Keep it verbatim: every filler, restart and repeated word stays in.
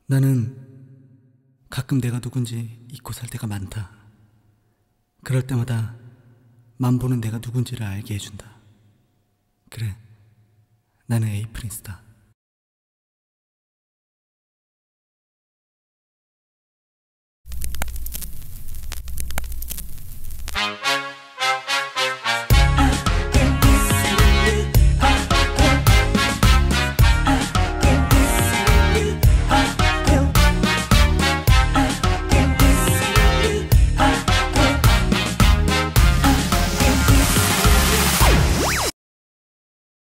나는 가끔 내가 누군지 잊고 살 때가 많다. 그럴 때마다 맘보는 내가 누군지를 알게 해준다. 그래, 나는 에이프린스다.